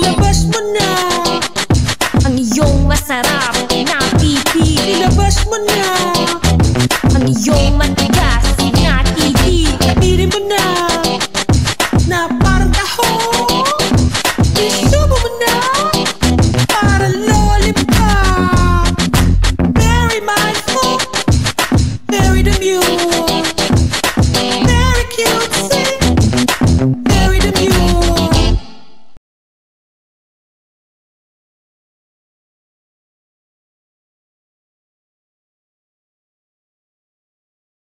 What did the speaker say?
ilabas mo na ang iyong masarap na pipi. Ilabas mo na